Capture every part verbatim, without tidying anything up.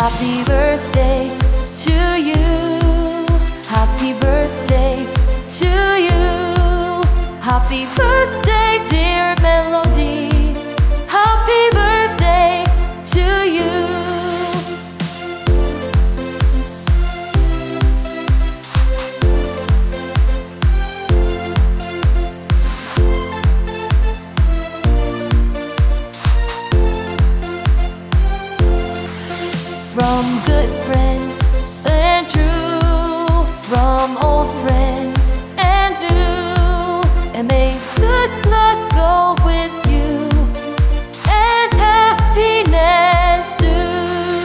Happy birthday to you. Happy birthday to you. Happy birthday, dear Melodie. Happy birthday to you. From good friends and true, from old friends and new, and may good luck go with you, and happiness too.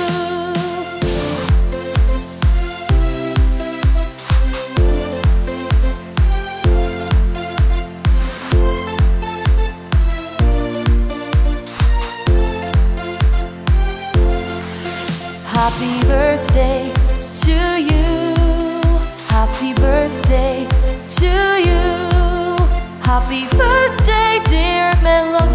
Happy birthday to you. Happy birthday to you. Happy birthday, dear Melodie.